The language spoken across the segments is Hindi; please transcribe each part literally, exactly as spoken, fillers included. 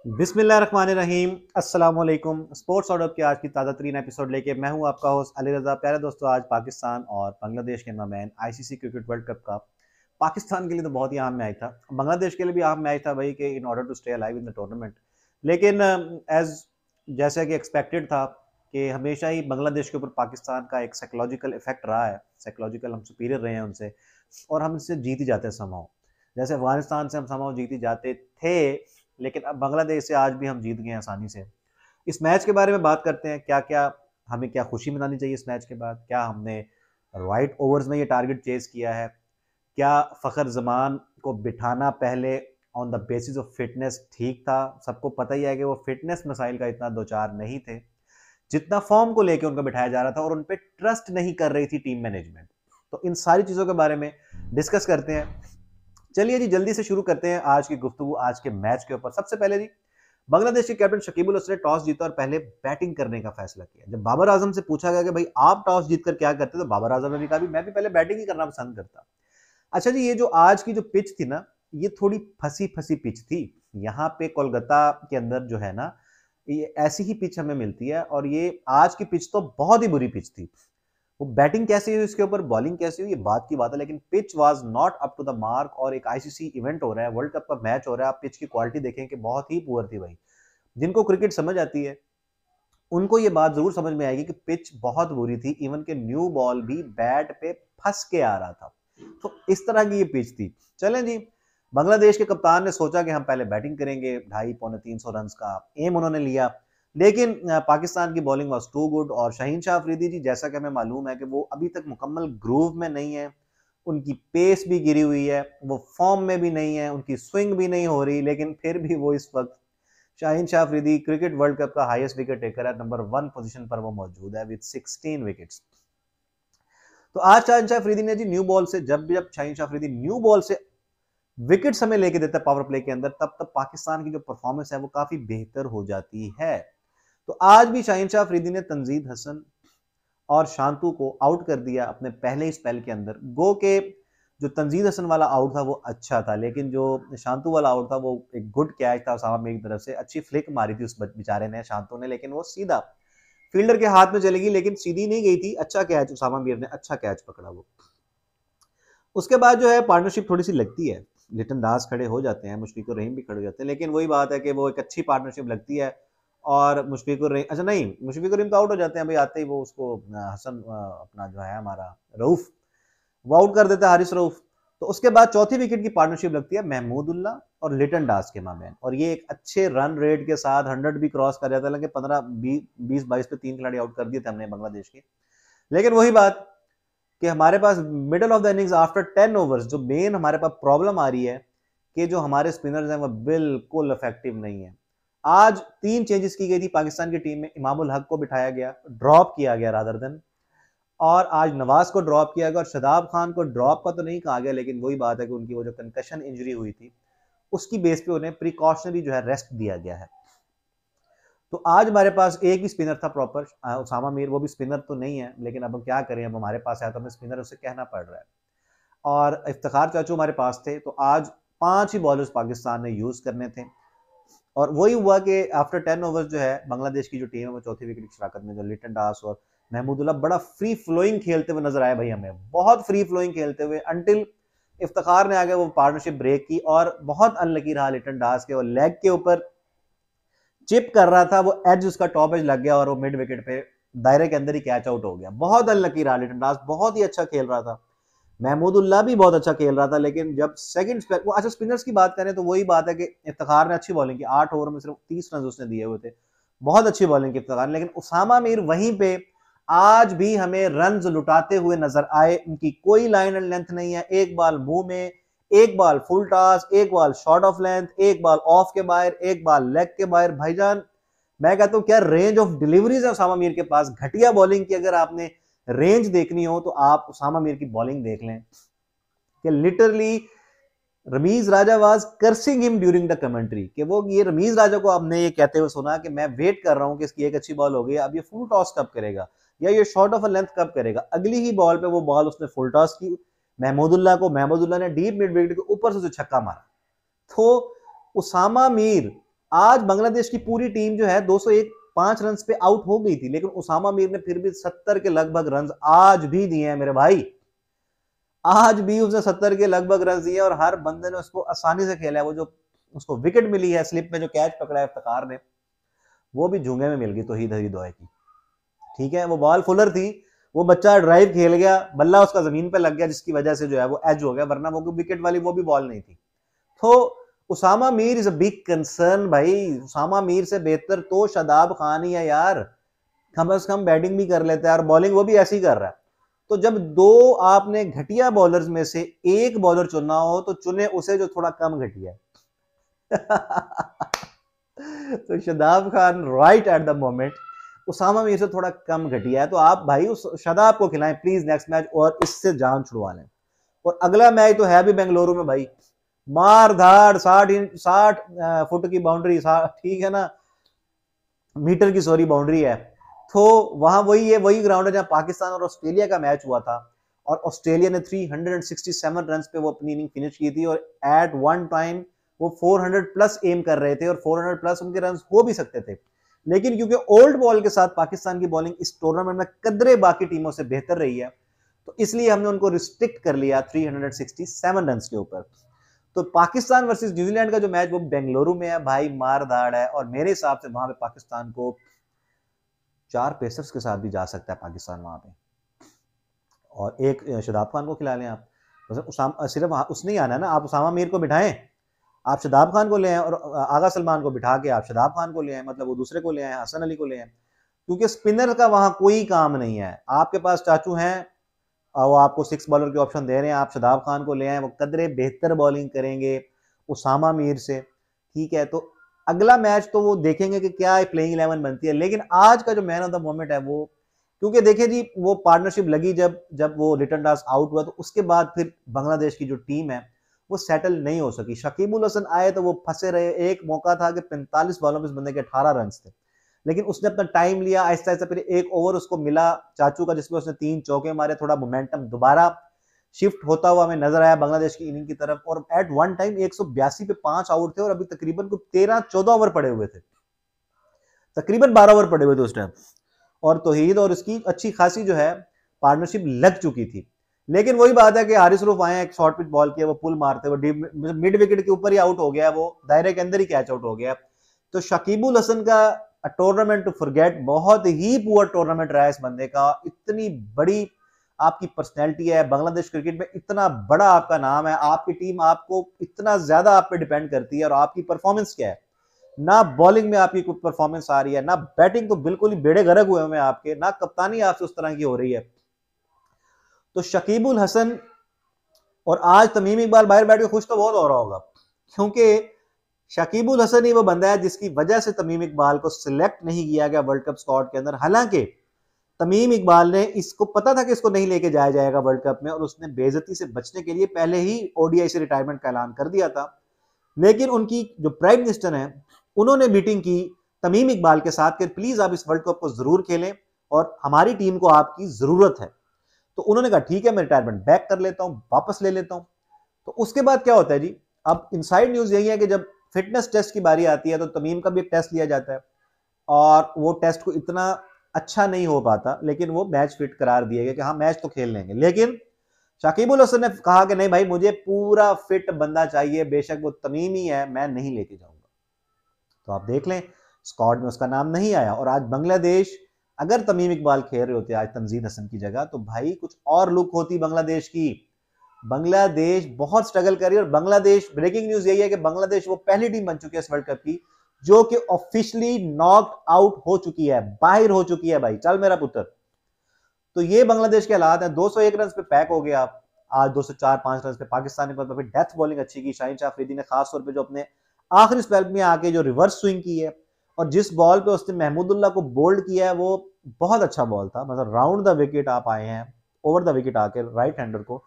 बिस्मिल्लाहिर्रहमानिर्रहीम अस्सलाम वालेकुम। स्पोर्ट्स ऑर्डर के आज की ताज़ा तरीन एपिसोड लेके मैं हूं आपका होस्ट अली रज़ा। प्यारे दोस्तों, आज पाकिस्तान और बांग्लादेश के माबैन आईसीसी क्रिकेट वर्ल्ड कप का पाकिस्तान के लिए तो बहुत ही अहम मैच था, बांग्लादेश के लिए भी अहम मैच था भाई कि in order to stay alive in the tournament. लेकिन एज जैसा कि एक्सपेक्टेड था कि हमेशा ही बांग्लादेश के ऊपर पाकिस्तान का एक साइकोलॉजिकल इफेक्ट रहा है, साइकोलॉजिकल हम सुपीरियर रहे हैं उनसे और हम इससे जीत ही जाते हैं समाओ। जैसे अफगानिस्तान से हम समाओ जीत ही जाते थे, लेकिन अब बांग्लादेश से आज भी हम जीत गए हैं आसानी से। इस मैच के बारे में बात करते हैं, क्या क्या हमें क्या खुशी मनानी चाहिए इस मैच के बाद, क्या हमने राइट ओवर्स में ये टारगेट चेस किया है, क्या फ़खर जमान को बिठाना पहले on the basis of fitness ठीक था। सबको पता ही है कि वो फिटनेस मसाइल का इतना दो चार नहीं थे जितना फॉर्म को लेकर उनको बिठाया जा रहा था, और उन पर ट्रस्ट नहीं कर रही थी टीम मैनेजमेंट। तो इन सारी चीज़ों के बारे में डिस्कस करते हैं। चलिए जी, जल्दी से शुरू करते हैं आज की गुफ्तगू आज के मैच के ऊपर। सबसे पहले जी, बांग्लादेश के कैप्टन शकीब अल हसन ने टॉस जीता और पहले बैटिंग करने का फैसला किया। जब बाबर आजम से पूछा गया कि भाई आप टॉस जीतकर क्या करते, तो बाबर आजम ने भी कहा भी मैं भी पहले बैटिंग ही करना पसंद करता। अच्छा जी, ये जो आज की जो पिच थी ना, ये थोड़ी फंसी फंसी पिच थी। यहाँ पे कोलकाता के अंदर जो है ना, ये ऐसी ही पिच हमें मिलती है, और ये आज की पिच तो बहुत ही बुरी पिच थी। वो बैटिंग कैसी हुई इसके ऊपर, बॉलिंग कैसी हुई, ये बात की बात है, लेकिन pitch was not up to the mark. और एक आईसीसी इवेंट हो रहा है, वर्ल्ड कप का मैच हो रहा है, आप पिच की क्वालिटी देखें कि बहुत ही पुअर थी भाई। जिनको क्रिकेट समझ आती है उनको ये बात जरूर समझ में आएगी कि पिच बहुत बुरी थी। इवन के न्यू बॉल भी बैट पे फंस के आ रहा था, तो इस तरह की ये पिच थी। चलें जी, बांग्लादेश के कप्तान ने सोचा कि हम पहले बैटिंग करेंगे, ढाई पौने तीन सौ रन का एम उन्होंने लिया, लेकिन पाकिस्तान की बॉलिंग वाज टू गुड। और शाहीन शाह अफरीदी जी, जैसा कि हमें मालूम है कि वो अभी तक मुकम्मल ग्रूव में नहीं है, उनकी पेस भी गिरी हुई है, वो फॉर्म में भी नहीं है, उनकी स्विंग भी नहीं हो रही, लेकिन फिर भी वो इस वक्त Shaheen Shah Afridi cricket world cup का हाईएस्ट विकेट टेकर है, नंबर वन पोजीशन पर वो मौजूद है विद सिक्सटीन विकेट्स। तो आज शाहीन शाह अफरीदी ने जी न्यू बॉल से, जब जब शाहीन शाह अफरीदी न्यू बॉल से विकेट्स हमें लेके देता है पावर प्ले के अंदर, तब तब पाकिस्तान की जो परफॉर्मेंस है वो काफी बेहतर हो जाती है। तो आज भी शाहीन शाह अफरीदी ने तंजीद हसन और शांतु को आउट कर दिया अपने पहले ही स्पेल के अंदर। गो के जो तंजीद हसन वाला आउट था वो अच्छा था, लेकिन जो शांतु वाला आउट था वो एक गुड कैच था उसामा मीर की तरफ से, अच्छी फ्लिक मारी थी उस बेचारे ने, शांतु ने, लेकिन वो सीधा फील्डर के हाथ में चली गई, लेकिन सीधी नहीं गई थी। अच्छा कैच, उसामा मीर ने अच्छा कैच पकड़ा वो। उसके बाद जो है पार्टनरशिप थोड़ी सी लगती है, लिटन दास खड़े हो जाते हैं, मुशफिक उर रहीम भी खड़े हो जाते हैं, लेकिन वही बात है कि वो एक अच्छी पार्टनरशिप लगती है। और मुशफिक उर रहीम, अच्छा नहीं, मुशफिक उर रहीम तो आउट हो जाते हैं भाई, आते ही वो उसको हसन अपना जो है हमारा रऊफ, वो आउट कर देता है, हारिस रऊफ। तो उसके बाद चौथी विकेट की पार्टनरशिप लगती है महमूदुल्लाह और लिटन दास के माबैन, और ये एक अच्छे रन रेट के साथ हंड्रेड भी क्रॉस कर जाता है, लेकिन पंद्रह बीस बाईस पे तीन खिलाड़ी आउट कर दिए थे हमने बांग्लादेश के। लेकिन वही बात कि हमारे पास middle of the innings after ten overs जो मेन हमारे पास प्रॉब्लम आ रही है कि जो हमारे स्पिनर्स हैं वो बिल्कुल इफेक्टिव नहीं है। आज तीन चेंजेस की गई थी पाकिस्तान की टीम में। इमामुल हक को बिठाया गया, ड्रॉप किया गया रादर देन, और आज नवाज को ड्रॉप किया गया, और शदाब खान को ड्रॉप का तो नहीं कहा गया, लेकिन वही बात है कि उनकी वो जो कंकशन इंजरी हुई थी उसकी बेस पे उन्हें प्रिकॉशनरी जो है रेस्ट दिया गया है। तो आज हमारे पास एक ही स्पिनर था प्रॉपर, उसामा मीर, वो भी स्पिनर तो नहीं है, लेकिन अब हम क्या करें, अब हमारे पास है तो हमें स्पिनर उसे कहना पड़ रहा है। और इफ्तिखार चाचू हमारे पास थे, तो आज पांच ही बॉलर्स पाकिस्तान ने यूज करने थे, और वही हुआ कि आफ्टर टेन ओवर्स जो है बांग्लादेश की जो टीम है वो चौथी विकेट की शराकत में जो लिटन दास और महमूदुल्लाह बड़ा फ्री फ्लोइंग खेलते हुए नजर आए भाई, हमें बहुत फ्री फ्लोइंग खेलते हुए, अंटिल इफ्तिखार ने आगे वो पार्टनरशिप ब्रेक की, और बहुत अनलकी रहा लिटन दास के, और लेग के ऊपर चिप कर रहा था, वो एज उसका टॉप एज लग गया और वो मिड विकेट पे दायरे के अंदर ही कैच आउट हो गया। बहुत अनलकी रहा लिटन दास, बहुत ही अच्छा खेल रहा था, महमूदुल्लाह भी बहुत अच्छा खेल रहा था, लेकिन जब सेकंड स्पेल वो, अच्छा स्पिनर्स की बात करें तो वही बात है कि इफ्तिखार ने अच्छी बॉलिंग की, आठ ओवर में सिर्फ तीस रन उसने दिए हुए थे, बहुत अच्छी बॉलिंग की इफ्तिखार, लेकिन उसामा मीर वहीं पे आज भी हमें रन लुटाते हुए नजर आए। उनकी कोई लाइन एंड लेंथ नहीं है, एक बॉल मुंह में, एक बॉल फुल टॉस, एक बॉल शॉर्ट ऑफ लेंथ, एक बॉल ऑफ के बाहर, एक बॉल लेग के बाहर। भाईजान मैं कहता हूं क्या रेंज ऑफ डिलीवरीज है उसामा मीर के पास, घटिया बॉलिंग की अगर आपने रेंज देखनी हो तो आप उसामा मीर की बॉलिंग देख लें कि literally Rameez Raja was cursing him during the commentary, कि वो ये रमीज राजा को आपने ये कहते हुए सुना कि मैं वेट कर रहा हूं कि इसकी एक अच्छी बॉल हो गई, अब ये फुल टॉस कब करेगा या ये शॉर्ट ऑफ लेंथ कब करेगा। अगली ही बॉल पे वो बॉल उसने फुल टॉस की महमूदुल्लाह को, महमूदुल्लाह ने डीप मिड विकेट के ऊपर से उसे छक्का मारा। तो उसामा मीर आज बांग्लादेश की पूरी टीम जो है दो सौ एक पांच रन पे आउट हो गई थी, लेकिन उसामा मीर ने फिर भी सत्तर के लगभग रन आज भी दिए हैं मेरे भाई। आज भी उसने सत्तर के लगभग रन दिए और हर बंदे ने उसको आसानी से खेला है। वो जो उसको विकेट मिली है स्लिप में, जो कैच पकड़ा है फकार ने, वो भी झूंगे में मिल गई तौहीद दोए की। ठीक है, वो बॉल फुलर थी, वो बच्चा ड्राइव खेल गया, बल्ला उसका जमीन पे लग गया, जिसकी वजह से जो है वो एज हो गया, वरना वो विकेट वाली वो भी बॉल नहीं थी। तो Usama Mir is a big concern भाई। उसामा मीर से बेहतर तो शादाब खान ही है यार, कम से कम बैटिंग भी कर लेता है और बॉलिंग वो भी ऐसी कर रहा है। तो जब दो आपने घटिया बॉलर्स में से एक बॉलर चुनना हो तो चुने उसे जो थोड़ा कम घटिया है। तो Shadab Khan right at the moment Usama Mir से थोड़ा कम घटिया है, तो आप भाई उस शादाब को खिलाएं प्लीज नेक्स्ट मैच और इससे जान छुड़वा लें। और अगला मैच तो है भी बेंगलुरु में भाई, मार धाड़ साठ साठ फुट की बाउंड्री, ठीक है ना, मीटर की सॉरी बाउंड्री है। तो वहां वही है, वही ग्राउंड है जहां पाकिस्तान और ऑस्ट्रेलिया का मैच हुआ था, और ऑस्ट्रेलिया ने तीन सौ सरसठ रन पे वो अपनी इनिंग फिनिश की थी, और एट वन टाइम वो चार सौ प्लस एम कर रहे थे, और चार सौ प्लस उनके रन हो भी सकते थे। लेकिन क्योंकि ओल्ड बॉल के साथ पाकिस्तान की बॉलिंग इस टूर्नामेंट में कदरे बाकी टीमों से बेहतर रही है, तो इसलिए हमने उनको रिस्ट्रिक्ट कर लिया तीन सौ सरसठ रन के ऊपर। तो पाकिस्तान वर्सेस न्यूजीलैंड का जो मैच वो बेंगलुरु में है भाई, मार धाड़ है, और मेरे हिसाब से वहां पे पाकिस्तान को चार पेसर्स के साथ भी जा सकता है पाकिस्तान वहां पे, और एक शादाब खान को खिला लें आप। मतलब सिर्फ उसने ही आना है ना, आप उसामा मीर को बिठाएं, आप शादाब खान को ले आए, और आगा सलमान को बिठा के आप शादाब खान को ले आए, मतलब वो दूसरे को ले आए, हसन अली को ले आए, क्योंकि स्पिनर का वहां कोई काम नहीं है। आपके पास चाचू हैं और वो आपको सिक्स बॉलर के ऑप्शन दे रहे हैं, आप शादाब खान को ले आए, वो कदरे बेहतर बॉलिंग करेंगे उसामा मीर से। ठीक है, तो अगला मैच तो वो देखेंगे कि क्या प्लेइंग इलेवन बनती है। लेकिन आज का जो मैन ऑफ द मोमेंट है वो, क्योंकि देखिए जी वो पार्टनरशिप लगी जब जब वो लिटन दास आउट हुआ, तो उसके बाद फिर बांग्लादेश की जो टीम है वो सेटल नहीं हो सकी। शकीबुल हसन आए तो वो फंसे रहे। एक मौका था कि पैंतालीस बॉलों में इस बंदे के अठारह रन थे, लेकिन उसने अपना टाइम लिया, आहिस्ता आहिस्ता फिर एक ओवर उसको मिला चाचू का, जिसमें उसने तीन चौके मारे, थोड़ा मोमेंटम दोबारा शिफ्ट होता हुआ हमें नजर आया बांग्लादेश की इनिंग की तरफ। और एट वन टाइम एक सौ बयासी पे पांच आउट थे, और अभी तकरीबन को तेरह चौदह ओवर पड़े हुए थे, तकरीबन बारह ओवर पड़े हुए थे उस टाइम, और तौहीद और इसकी अच्छी खासी जो है पार्टनरशिप लग चुकी थी। लेकिन वही बात है कि हारिस रूफ आए, एक शॉर्ट पिच बॉल किया, वो पुल मारते हुए मिड विकेट के ऊपर ही आउट हो गया, वो दायरे के अंदर ही कैच आउट हो गया। तो शकीबुल हसन का टूर्नामेंट टू फॉरगेट, बहुत ही पुअर टूर्नामेंट रहा है इस बंदे का। इतनी बड़ी आपकी पर्सनैलिटी है बांग्लादेश क्रिकेट में, इतना बड़ा आपका नाम है, आपकी टीम आपको इतना ज्यादा आप पे डिपेंड करती है, और आपकी परफॉर्मेंस क्या है, ना बॉलिंग में आपकी कोई परफॉर्मेंस आ रही है, ना बैटिंग तो बिल्कुल ही बेड़े गर्क हुए हैं आपके, ना कप्तानी आपसे उस तरह की हो रही है। तो शकीबुल हसन, और आज तमीम इकबाल बाहर बैठ के खुश तो बहुत हो रहा होगा, क्योंकि शकीबुल हसन ही वो बंदा है जिसकी वजह से तमीम इकबाल को सिलेक्ट नहीं किया गया वर्ल्ड कप स्क्वाड के अंदर। हालांकि तमीम इकबाल ने इसको पता था कि इसको नहीं लेके जाया जाएगा वर्ल्ड कप में, और उसने बेइज्जती से बचने के लिए पहले ही ओडीआई से रिटायरमेंट का ऐलान कर दिया था। लेकिन उनकी जो प्राइम मिनिस्टर हैं उन्होंने मीटिंग की तमीम इकबाल के साथ कि प्लीज आप इस वर्ल्ड कप को जरूर खेलें और हमारी टीम को आपकी जरूरत है। तो उन्होंने कहा ठीक है, मैं रिटायरमेंट बैक कर लेता हूं, वापस ले लेता हूं। तो उसके बाद क्या होता है जी, अब इनसाइड न्यूज यही है कि जब फिटनेस टेस्ट की बारी आती है तो तमीम का भी एक टेस्ट लिया जाता है, और वो टेस्ट को इतना अच्छा नहीं हो पाता, लेकिन वो मैच फिट करार दिया गया कि हाँ मैच तो खेल लेंगे। लेकिन शकीबुल हसन ने कहा कि नहीं भाई, मुझे पूरा फिट बंदा चाहिए, बेशक वो तमीम ही है, मैं नहीं लेके जाऊंगा। तो आप देख लें स्क्वाड में उसका नाम नहीं आया। और आज बांग्लादेश, अगर तमीम इकबाल खेल रहे होते आज तंजीद हसन की जगह, तो भाई कुछ और लुक होती बांग्लादेश की। बांग्लादेश बहुत स्ट्रगल कर रही है, और बांग्लादेश, ब्रेकिंग न्यूज यही है कि बांग्लादेश वो पहली टीम बन चुकी है इस वर्ल्ड कप की जो कि ऑफिशियली नॉक आउट हो चुकी है, बाहर हो चुकी है भाई, चल मेरा पुत्र। तो ये बांग्लादेश के हालात हैं। दो सौ एक रन पे पैक हो गया आप, आज दो सौ चार पांच रन पे पाकिस्तानी पर फिर डेथ बॉलिंग अच्छी की शाहीन अफरीदी ने, खासतौर पे जो अपने आखिरी स्पेल में आके जो रिवर्स स्विंग की है, और जिस बॉल पे उसने महमूदुल्लाह को बोल्ड किया है वो बहुत अच्छा बॉल था। मतलब राउंड द विकेट आप आए हैं, ओवर द विकेट आके राइट हैंडर को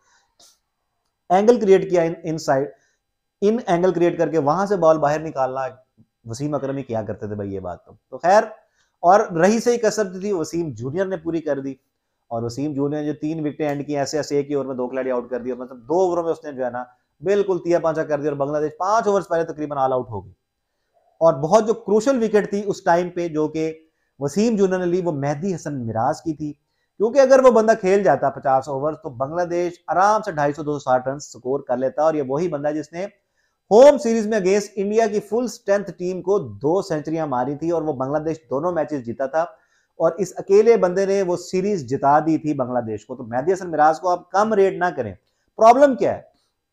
एंगल क्रिएट किया, in inside in angle create करके वहां से बॉल बाहर निकालना वसीम अकरम ही किया करते थे भाई ये बात। तो, तो खैर, और रही सही कसर थी वसीम जूनियर ने पूरी कर दी, और वसीम जूनियर जो तीन विकेटें एंड की ऐसे ऐसे एक ही ओवर में दो खिलाड़ी आउट कर दिया, मतलब दो ओवरों में उसने जो है ना बिल्कुल तिया पांचा कर दिया, और बांग्लादेश पांच ओवर पहले तकरीबन ऑल आउट हो गई। और बहुत जो क्रूशल विकेट थी उस टाइम पे जो कि वसीम जूनियर ने ली, वो मेहदी हसन मिराज की थी, क्योंकि अगर वो बंदा खेल जाता पचास ओवर तो बांग्लादेश आराम से ढाई सौ दो सौ साठ रन स्कोर कर लेता। और ये वही बंदा जिसने होम सीरीज में अगेंस्ट इंडिया की फुल स्ट्रेंथ टीम को दो सेंचुरियां मारी थी और वो बांग्लादेश दोनों मैचेस जीता था, और इस अकेले बंदे ने वो सीरीज जिता दी थी बांग्लादेश को। तो मेहदी हसन मिराज को आप कम रेट ना करें। प्रॉब्लम क्या है,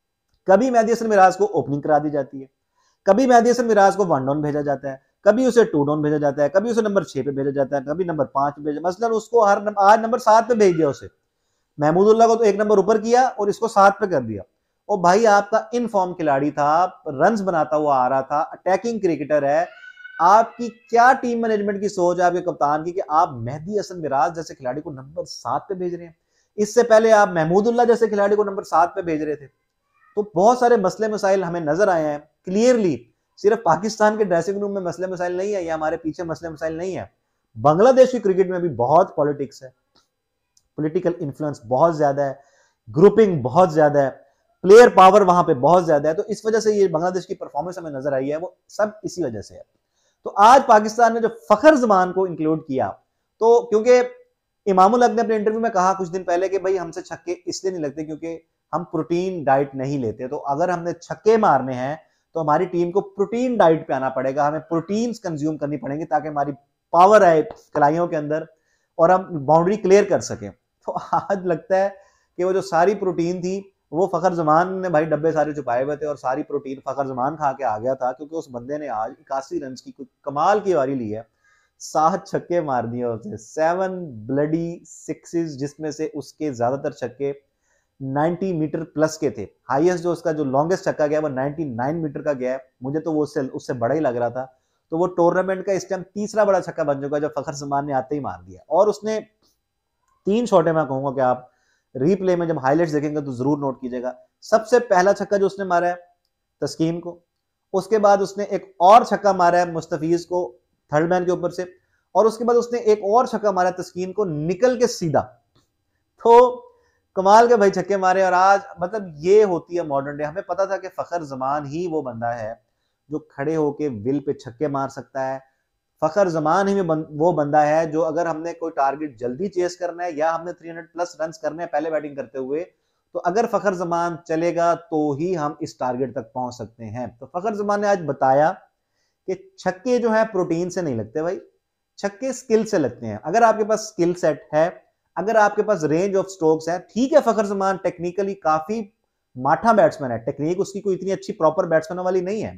कभी मेहदी हसन मिराज को ओपनिंग करा दी जाती है, कभी मेहदी हसन मिराज को वन डाउन भेजा जाता है, कभी उसे टू डाउन भेजा जाता है, कभी उसे नंबर छह पे भेजा जाता है, कभी नंबर पांच पे भेजा, मसलन उसको हर नंबर, आज नंबर सात पे भेज दिया उसे, महमूदुल्लाह को तो एक नंबर ऊपर किया और इसको सात पे कर दिया। और भाई आपका इन फॉर्म खिलाड़ी था, रन्स बनाता हुआ आ रहा था, अटैकिंग क्रिकेटर है, आपकी क्या टीम मैनेजमेंट की सोच है आपके कप्तान की कि आप मेहदी हसन मिराज जैसे खिलाड़ी को नंबर सात पे भेज रहे हैं। इससे पहले आप महमूदुल्लाह जैसे खिलाड़ी को नंबर सात पे भेज रहे थे। तो बहुत सारे मसले मसाइल हमें नजर आए हैं क्लियरली। सिर्फ पाकिस्तान के ड्रेसिंग रूम में मसले मसाइल नहीं है या हमारे पीछे मसले मसाइल नहीं है, बांग्लादेश की क्रिकेट में भी बहुत पॉलिटिक्स है, पॉलिटिकल इन्फ्लुएंस बहुत ज्यादा है, ग्रुपिंग बहुत ज्यादा है, प्लेयर पावर वहां पे बहुत ज्यादा है। तो इस वजह से ये बांग्लादेश की परफॉर्मेंस हमें नजर आई है, वो सब इसी वजह से है। तो आज पाकिस्तान ने जो फखर जमान को इंक्लूड किया, तो क्योंकि इमामुल हक ने अपने इंटरव्यू में कहा कुछ दिन पहले कि भाई हमसे छक्के इसलिए नहीं लगते क्योंकि हम प्रोटीन डाइट नहीं लेते, तो अगर हमने छक्के मारने हैं तो हमारी टीम को प्रोटीन डाइट पे आना पड़ेगा, हमें प्रोटीन्स कंज्यूम करनी पड़ेंगी ताकि हमारी पावर आए कलाइयों के अंदर और हम बाउंड्री क्लियर कर सकें। तो आज लगता है कि वो जो सारी प्रोटीन थी वो फखर जमान ने भाई डब्बे सारे छुपाए हुए थे और सारी प्रोटीन फखर जमान खा के आ गया था, क्योंकि उस बंदे ने आज इक्यासी रन की कोई कमाल की वारी ली है, सात छक्के मार दिए उसने, सेवन ब्लडी सिक्सेस, जिसमें से उसके ज्यादातर छक्के नब्बे मीटर प्लस के थे। हाईएस्ट जो उसका जो लॉन्गेस्ट छक्का गया वो निन्यानवे मीटर का गया है, मुझे तो वो उससे उससे बड़ा ही लग रहा था। तो वो टूर्नामेंट का इस टाइम तीसरा बड़ा छक्का बन चुका है जो फखर जमान ने आते ही मार दिया। और उसने तीन शॉट है, मैं कहूंगा कि आप रीप्ले में जब हाईलाइट्स देखेंगे तो जरूर नोट कीजिएगा। सबसे पहला छक्का जो उसने मारा है तस्कीन को, उसके बाद उसने एक और छक्का मारा है मुस्तफीज को थर्ड मैन के ऊपर से, और उसके बाद उसने एक और छक्का मारा है तस्कीन को निकल के सीधा। तो कमाल के भाई छक्के मारे। और आज मतलब ये होती है मॉडर्न डे। हमें पता था कि फखर जमान ही वो बंदा है जो खड़े होके विल पे छक्के मार सकता है, फखर जमान ही में बन, वो बंदा है जो अगर हमने कोई टारगेट जल्दी चेस करना है या हमने तीन सौ प्लस रन करने हैं पहले बैटिंग करते हुए, तो अगर फखर जमान चलेगा तो ही हम इस टारगेट तक पहुंच सकते हैं। तो फखर जमान ने आज बताया कि छक्के जो है प्रोटीन से नहीं लगते भाई, छक्के स्किल से लगते हैं। अगर आपके पास स्किल सेट है, अगर आपके पास रेंज ऑफ स्ट्रोक्स है, ठीक है फखर जमान टेक्निकली काफी माठा बैट्समैन है, टेक्निक उसकी कोई इतनी अच्छी प्रॉपर बैट्समैन वाली नहीं है,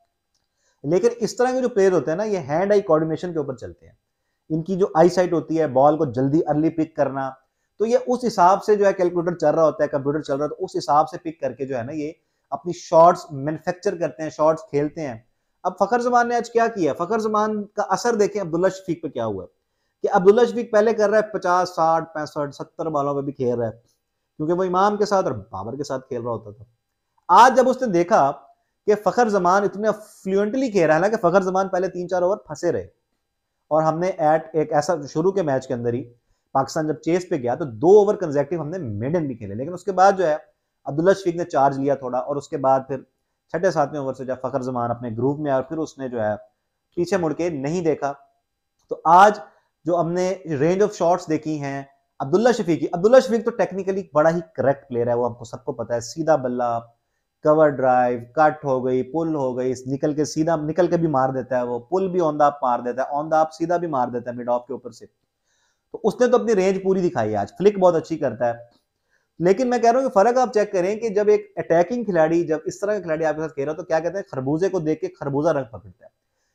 लेकिन इस तरह के जो प्लेयर होते हैं ना, ये हैंड आई कोऑर्डिनेशन के ऊपर चलते हैं। इनकी जो आई साइट होती है, बॉल को जल्दी अर्ली पिक करना, तो ये उस हिसाब से जो है कैलकुलेटर चल रहा होता है, कंप्यूटर चल रहा है, तो उस हिसाब से पिक करके जो है ना ये अपनी शॉट्स मैन्युफैक्चर करते हैं, शॉट्स खेलते हैं। अब फखर जमान ने आज क्या किया, फखर जमान का असर देखें अब्दुल्ला शफीक पे क्या हुआ कि अब्दुल्ला शफीक पहले कर रहा है पचास साठ पैंसठ सत्तर बालों पे भी खेल रहा है, क्योंकि वो इमाम के साथ और बाबर के साथ खेल रहा होता था। आज जब उसने देखा कि फखर जमान इतने फ्लुएंटली खेल रहा है ना, कि फखर जमान पहले तीन चार ओवर फंसे रहे, और हमने एट एक ऐसा शुरू के मैच के अंदर ही पाकिस्तान जब चेस पे गया तो दो ओवर कंसेक्टिव हमने मेडन भी खेले, लेकिन उसके बाद जो है अब्दुल्ला शफीक ने चार्ज लिया थोड़ा, और उसके बाद फिर छठे सातवें ओवर से जब फखर जमान अपने ग्रुप में आया, फिर उसने जो है पीछे मुड़ के नहीं देखा। तो आज जो हमने रेंज ऑफ शॉट्स देखी हैं अब्दुल्ला शफीक की, अब्दुल्ला शफीक तो टेक्निकली बड़ा ही करेक्ट प्लेयर है, वो हमको सबको पता है, सीधा बल्ला, कवर ड्राइव, कट हो गई, पुल हो गई, निकल के सीधा निकल के भी मार देता है, वो पुल भी ऑन द अप मार देता है, ऑन द अप सीधा भी मार देता है मिड ऑफ के ऊपर से। तो उसने तो अपनी रेंज पूरी दिखाई है आज, फ्लिक बहुत अच्छी करता है। लेकिन मैं कह रहा हूं कि फर्क आप चेक करें कि जब एक अटैकिंग खिलाड़ी, जब इस तरह का खिलाड़ी आपके साथ खेल रहा हो, तो क्या कहते हैं, खरबूजे को देख के खरबूजा रंग पकड़ता है।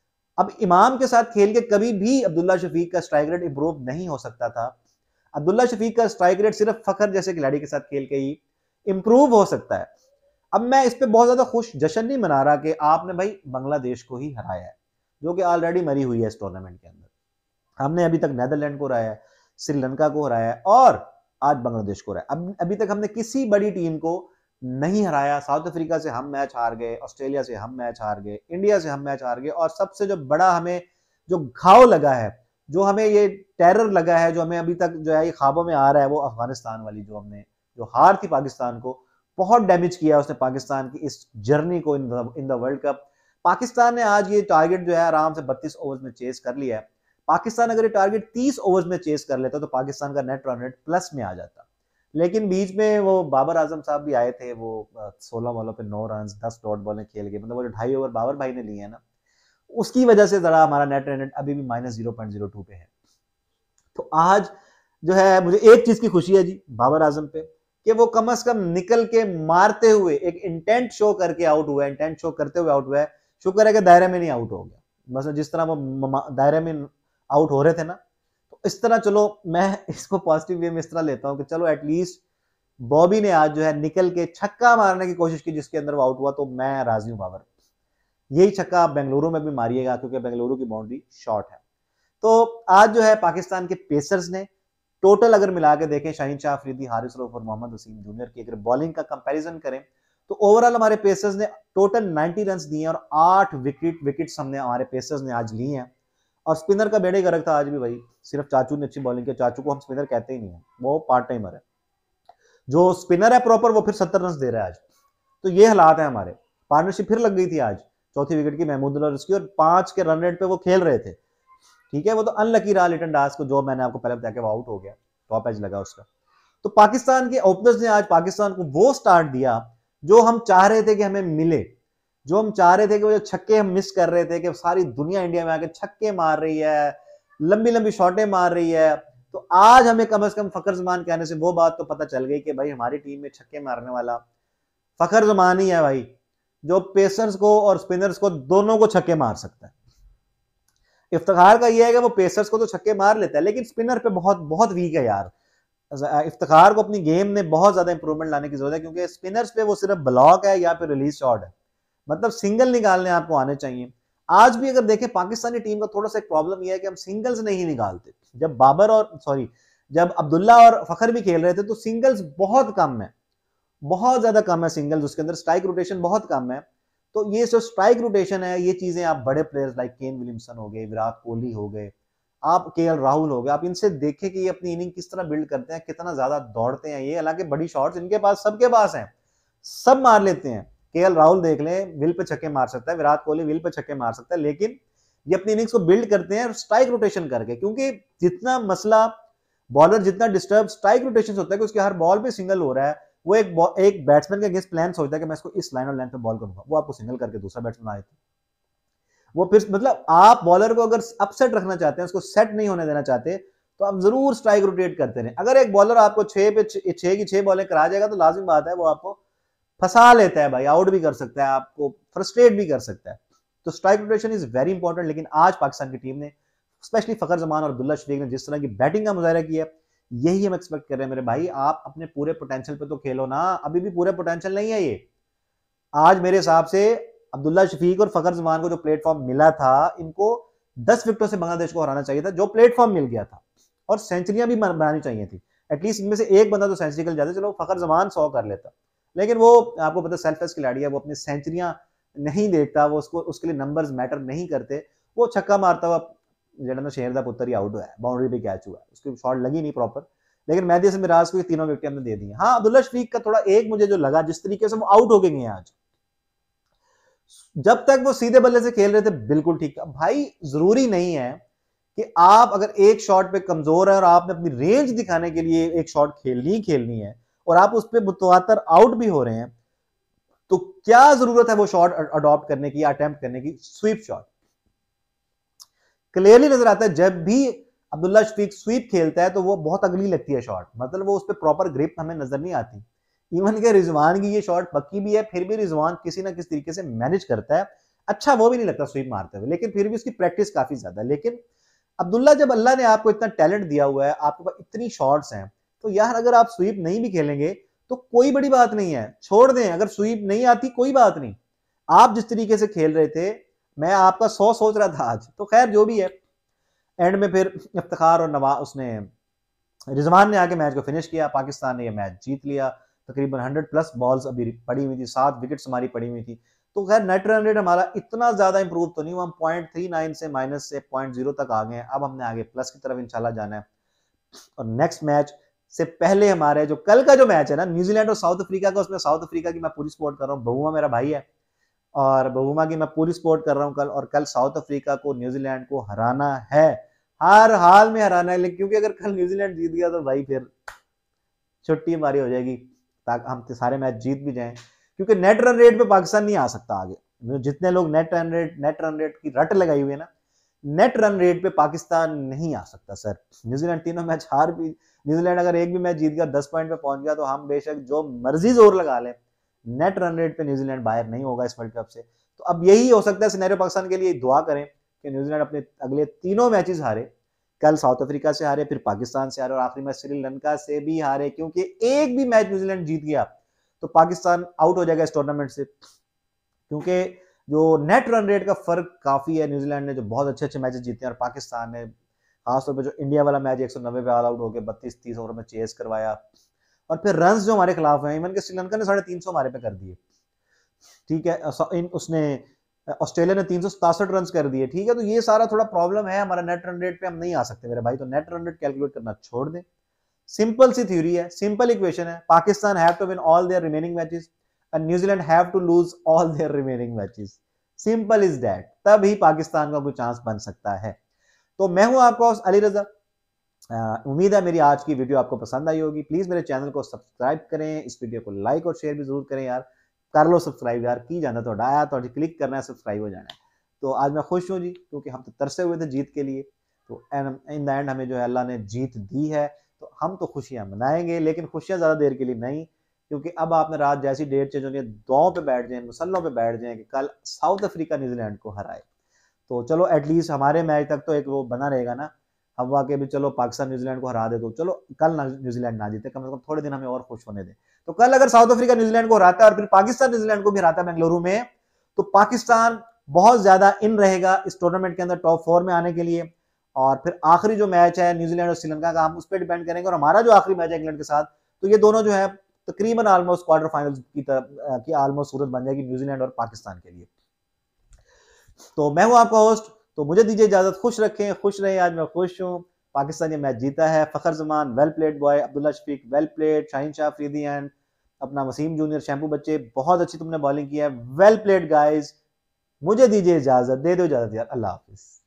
अब इमाम के साथ खेल के कभी भी अब्दुल्ला शफीक का स्ट्राइक रेट इंप्रूव नहीं हो सकता था। अब्दुल्ला शफीक का स्ट्राइक रेट सिर्फ फखर जैसे खिलाड़ी के साथ खेल के ही इंप्रूव हो सकता है। अब मैं इस पे बहुत ज्यादा खुश जश्न नहीं मना रहा कि आपने भाई बांग्लादेश को ही हराया है, जो कि ऑलरेडी मरी हुई है इस टूर्नामेंट के अंदर। हमने अभी तक नेदरलैंड को हराया है, श्रीलंका को हराया है, और आज बांग्लादेश को हराया। अब अभी तक हमने किसी बड़ी टीम को नहीं हराया। साउथ अफ्रीका से हम मैच हार गए, ऑस्ट्रेलिया से हम मैच हार गए, इंडिया से हम मैच हार गए, और सबसे जो बड़ा हमें जो घाव लगा है, जो हमें ये टेरर लगा है, जो हमें अभी तक जो है ये ख्वाबों में आ रहा है, वो अफगानिस्तान वाली जो हमने जो हार थी पाकिस्तान को, बहुत डैमेज किया उसने पाकिस्तान की इस जर्नी को in the in the world cup. Pakistan ने आज ये टारगेट जो है आराम से बत्तीस ओवर्स में चेस कर लिया है। पाकिस्तान अगर ये टारगेट तीस ओवर्स में चेस कर लेता तो पाकिस्तान का नेट रन रेट प्लस में आ जाता। लेकिन बीच में वो बाबर आजम साहब भी आए थे, वो सोलह बॉलों पे नौ रन दस डॉट बॉलें खेल गए, मतलब वो जो ढाई ओवर बाबर भाई ने लिए हैं ना, उसकी वजह से जरा हमारा नेट रन रेट अभी भी minus zero point zero two पे है। तो आज जो है मुझे एक चीज की खुशी है जी बाबर आजम पे, कि वो कम से कम निकल के मारते हुए एक इंटेंट शो करके आउट हुआ है, इंटेंट शो करते हुए आउट हुआ है। शुक्र है कि दायरे में नहीं आउट हो गया, बस जिस तरह वो दायरे में आउट हो रहे थे ना, तो इस तरह चलो मैं इसको पॉजिटिव वे में इस तरह लेता हूं कि चलो एटलीस्ट बॉबी ने आज जो है निकल के छक्का मारने की कोशिश की जिसके अंदर वो आउट हुआ, तो मैं राजी हूं बाबर। यही छक्का आप बेंगलुरु में भी मारिएगा क्योंकि बेंगलुरु की बाउंड्री शॉर्ट है। तो आज जो है पाकिस्तान के पेसर्स ने टोटल अगर मिला के देखें, शाहीन शाह अफरीदी, हारिस रऊफ और मोहम्मद वसीम जूनियर की अगर बॉलिंग का कंपैरिजन करें तो ओवरऑल हमारे पेसर्स ने टोटल नब्बे रन दिए और आठ विकेट विकेट्स हमने हमारे पेसर्स ने आज लिए हैं। और स्पिनर का बेड़े गर्क था आज भी भाई, सिर्फ चाचू ने अच्छी बॉलिंग की। चाचू को हम स्पिनर कहते ही नहीं है, वो पार्ट टाइमर है। जो स्पिनर है प्रॉपर वो फिर सत्तर रन दे रहा है आज। तो ये हालात है हमारे। पार्टनरशिप फिर लग गई थी आज चौथी विकेट की महमूद और उसकी, और पांच के रन रेट पे वो खेल रहे थे। ठीक है, वो तो अनलकी रहा लिटन दास को, जो मैंने आपको पहले बताया कि वो आउट हो गया, टॉप एज लगा उसका। तो पाकिस्तान के ओपनर्स ने आज पाकिस्तान को वो स्टार्ट दिया जो हम चाह रहे थे कि हमें मिले, जो हम चाह रहे थे कि वो छक्के हम मिस कर रहे थे कि सारी दुनिया इंडिया में आके छक्के मार रही है, लंबी लंबी शॉटें मार रही है। तो आज हमें कम से कम फखर जमान कहने से वो बात तो पता चल गई कि भाई हमारी टीम में छक्के मारने वाला फखर जमान ही है भाई, जो पेसर्स को और स्पिनर्स को दोनों को छक्के मार सकता है। इफ्तिखार का यह है कि वो पेसर्स को तो छक्के मार लेता है लेकिन स्पिनर पे बहुत बहुत वीक है यार। इफ्तिखार को अपनी गेम में बहुत ज्यादा इंप्रूवमेंट लाने की जरूरत है, क्योंकि स्पिनर्स पे वो सिर्फ ब्लॉक है या फिर रिलीज शॉट है, मतलब सिंगल निकालने आपको आने चाहिए। आज भी अगर देखें पाकिस्तानी टीम का थोड़ा सा एक प्रॉब्लम यह है कि हम सिंगल्स नहीं निकालते। जब बाबर और सॉरी जब अब्दुल्ला और फखर भी खेल रहे थे तो सिंगल्स बहुत कम है, बहुत ज्यादा कम है सिंगल्स, उसके अंदर स्ट्राइक रोटेशन बहुत कम है। तो ये जो स्ट्राइक रोटेशन है, ये चीजें आप बड़े प्लेयर्स लाइक केन विलियमसन हो गए, विराट कोहली हो गए, आप के एल राहुल हो गए, आप इनसे देखें कि ये अपनी इनिंग किस तरह बिल्ड करते हैं, कितना ज्यादा दौड़ते हैं ये। हालांकि बड़ी शॉट्स इनके पास सबके पास हैं, सब मार लेते हैं। के एल राहुल देख लें, विल पे छक्के मार सकता है, विराट कोहली विल पे छक्के मार सकता है, लेकिन ये अपनी इनिंग्स को बिल्ड करते हैं स्ट्राइक रोटेशन करके। क्योंकि जितना मसला बॉलर जितना डिस्टर्ब स्ट्राइक रोटेशन होता है कि उसके हर बॉल पे सिंगल हो रहा है, वो एक एक बैट्समैन के अगेंस्ट प्लान सोचता है कि मैं इसको इस लाइन और लाइन पे बॉल करूंगा, वो आपको सिंगल करके दूसरा बैट्समैन आए थे। वो फिर मतलब आप बॉलर को अगर अपसेट रखना चाहते हैं, उसको सेट नहीं होने देना चाहते, तो आप जरूर स्ट्राइक रोटेट करते रहे। अगर एक बॉलर आपको छह पे छह की छह बॉलें करा जाएगा तो लाजिम बात है वो आपको फंसा लेता है भाई, आउट भी कर सकता है, आपको फ्रस्ट्रेट भी कर सकता है। तो strike rotation is very important. लेकिन आज पाकिस्तान की टीम ने स्पेशली फखर जमान और अब्दुल्ला शफीक ने जिस तरह की बैटिंग का मुजाहरा किया, यही हम एक्सपेक्ट कर रहे हैं मेरे भाई। आप अपने पूरे पोटेंशियल पे तो खेलो ना, अभी भी पूरे पोटेंशियल नहीं है ये। आज मेरे हिसाब से अब्दुल्ला शफीक और फखर जमान को जो प्लेटफॉर्म मिला था, इनको दस विकेटों से बांग्लादेश को हराना चाहिए था, जो प्लेटफॉर्म मिल गया था, और सेंचुरियां भी बनानी चाहिए थी। एटलीस्ट इनमें से एक बंदा तो सेंचुरी कर जाता, चलो फखर जमान सौ कर लेता, लेकिन वो आपको पता सेल्फलेस खिलाड़ी है, वो अपनी सेंचुरियां नहीं देखता, वो उसको उसके लिए नंबर्स मैटर नहीं करते। वो छक्का मारता हुआ जेड़ा शेर दा पुत्र ही आउट हुआ है, बाउंड्री पे कैच हुआ, उसकी शॉट लगी नहीं प्रॉपर, लेकिन मेहदी हसन मिराज को तीनों विकेट हमने दे दी। हाँ, अब्दुल्ला शफीक का थोड़ा एक मुझे जो लगा, जिस तरीके से वो आउट हो गए आज, जब तक वो सीधे बल्ले से खेल रहे थे बिल्कुल ठीक था भाई। जरूरी नहीं है कि आप अगर एक शॉट पे कमजोर है और आपने अपनी रेंज दिखाने के लिए एक शॉट खेलनी खेलनी है और आप उस पर मुतवातर आउट भी हो रहे हैं, तो क्या जरूरत है वो शॉट अडॉप्ट करने की, अटेम्प्ट करने की। स्वीप शॉट क्लियरली नजर आता है, जब भी अब्दुल्ला शफीक स्वीप खेलता है तो वो बहुत अगली लगती है शॉट, मतलब वो उस पर प्रॉपर ग्रिप हमें नजर नहीं आती। इवन के रिजवान की ये शॉट पक्की भी है, फिर भी रिजवान किसी ना किसी तरीके से मैनेज करता है, अच्छा वो भी नहीं लगता स्वीप मारते हुए, लेकिन फिर भी उसकी प्रैक्टिस काफी ज्यादा है। लेकिन अब्दुल्ला, जब अल्लाह ने आपको इतना टैलेंट दिया हुआ है, आपके पास इतनी शॉट्स हैं, तो यार अगर आप स्वीप नहीं भी खेलेंगे तो कोई बड़ी बात नहीं है, छोड़ दें। अगर स्वीप नहीं आती कोई बात नहीं, आप जिस तरीके से खेल रहे थे, मैं आपका सौ सोच रहा था आज, तो खैर जो भी है, एंड में फिर इफ्तिखार और नवा उसने रिजवान ने आके मैच को फिनिश किया, पाकिस्तान ने ये मैच जीत लिया। तकरीबन हंड्रेड प्लस बॉल्स अभी पड़ी हुई थी, सात विकेट्स हमारी पड़ी हुई थी। तो खैर नेट रन रेट हमारा इतना ज्यादा इंप्रूव तो नहीं हुआ, हम पॉइंट थ्री नाइन से माइनस से पॉइंट जीरो तक आ गए हैं। अब हमने आगे प्लस की तरफ इंशाल्लाह जाना है। और नेक्स्ट मैच से पहले हमारे जो कल का जो मैच है ना, न्यूजीलैंड और साउथ अफ्रीका का, उसमें साउथ अफ्रीका की मैं पूरी सपोर्ट कर रहा हूँ, बहुआ मेरा भाई है, और बहुमा की मैं पूरी सपोर्ट कर रहा हूँ कल, और कल साउथ अफ्रीका को, न्यूजीलैंड को हराना है, हर हाल में हराना है। लेकिन क्योंकि अगर कल न्यूजीलैंड जीत गया तो भाई फिर छुट्टी हमारी हो जाएगी, ताकि हम सारे मैच जीत भी जाएं, क्योंकि नेट रन रेट पे पाकिस्तान नहीं आ सकता आगे। जितने लोग net run rate net run rate की रट लगाई हुई है ना, नेट रन रेट पे पाकिस्तान नहीं आ सकता सर। न्यूजीलैंड तीनों मैच हार भी, न्यूजीलैंड अगर एक भी मैच जीत गया, दस पॉइंट पे पहुंच गया, तो हम बेशक जो मर्जी जोर लगा लें, नेट रन रेट पे न्यूजीलैंड बाहर नहीं होगा इस वर्ल्ड कप से। तो अब यही हो सकता है सिनेरियो पाकिस्तान के लिए। दुआ करें कि न्यूजीलैंड अपने अगले तीनों मैचेस हारे, कल साउथ अफ्रीका से हारे, फिर पाकिस्तान से हारे, और आखिरी मैच श्रीलंका से भी हारे, क्योंकि एक भी मैच न्यूजीलैंड जीत गया तो पाकिस्तान आउट हो जाएगा इस टूर्नामेंट से। क्योंकि जो नेट रन रेट का फर्क काफी है, न्यूजीलैंड ने जो बहुत अच्छे अच्छे मैचेस जीते हैं, और पाकिस्तान ने खासतौर पर जो इंडिया वाला मैच एक सौ नब्बे पे ऑल आउट होकर बत्तीस तीस ओवर में चेस करवाया, और फिर रन जो हमारे खिलाफ हैं, इवन के श्रीलंका ने साढ़े तीन सौ हमारे पे कर दिए, ठीक है, उसने ऑस्ट्रेलिया ने तीन सौ सतासठ रन कर दिए, ठीक है। तो ये सारा थोड़ा प्रॉब्लम है हमारा, नेट रन रेट पे हम नहीं आ सकते मेरे भाई। तो नेट रन रेट कैलकुलेट करना छोड़ दें, सिंपल सी थ्योरी है, सिंपल इक्वेशन है, Pakistan have to win all their remaining matches and New Zealand have to lose all their remaining matches, simple is that. तब ही पाकिस्तान का कोई चांस बन सकता है। तो मैं हूं आपका अली रजा, उम्मीद है मेरी आज की वीडियो आपको पसंद आई होगी। प्लीज मेरे चैनल को सब्सक्राइब करें, इस वीडियो को लाइक और शेयर भी जरूर करें यार, कर लो सब्सक्राइब यार, की जाना तो आया तो क्लिक करना है, सब्सक्राइब हो जाना है। तो आज मैं खुश हूँ जी, क्योंकि हम तो तरसे हुए थे जीत के लिए, तो इन द एंड हमें जो है अल्लाह ने जीत दी है, तो हम तो खुशियां मनाएंगे, लेकिन खुशियां ज्यादा देर के लिए नहीं, क्योंकि अब आपने रात जैसी डेट चेंज होनी है, दौं पे बैठ जाए, मुसल्लों पे बैठ जाए कि कल साउथ अफ्रीका न्यूजीलैंड को हराए। तो चलो एटलीस्ट हमारे मैच तक तो एक वो बना रहेगा ना हवा के भी, चलो पाकिस्तान न्यूजीलैंड को हरा दे, तो चलो कल ना न्यूजीलैंड ना जीते, कम से कम थोड़े दिन हमें और खुश होने दे। तो कल अगर साउथ अफ्रीका न्यूजीलैंड को हराता है और फिर पाकिस्तान न्यूजीलैंड को भी हराता है बेंगलुरु में, तो पाकिस्तान बहुत ज्यादा इन रहेगा इस टूर्नामेंट के अंदर टॉप फोर में आने के लिए। और फिर आखिरी जो मैच है न्यूजीलैंड और श्रीलंका का, हम उस पर डिपेंड करेंगे, और हमारा जो आखिरी मैच है इंग्लैंड के साथ, तो ये दोनों जो है तकरीबन ऑलमोस्ट क्वार्टर फाइनल की तरह की ऑलमोस्ट सूरत बन जाएगी न्यूजीलैंड और पाकिस्तान के लिए। तो मैं हूं आपका होस्ट, तो मुझे दीजिए इजाजत, खुश रखें, खुश रहे, आज मैं खुश हूं। पाकिस्तान ये मैच जीता है, Fakhar Zaman well played boy, Abdullah Shafique well played, Shaheen Shah Afridi and अपना वसीम जूनियर शैम्पू बच्चे, बहुत अच्छी तुमने बॉलिंग की है, वेल प्लेड गाइज। मुझे दीजिए इजाजत, दे दो इजाजत यार, अल्लाह हाफिज।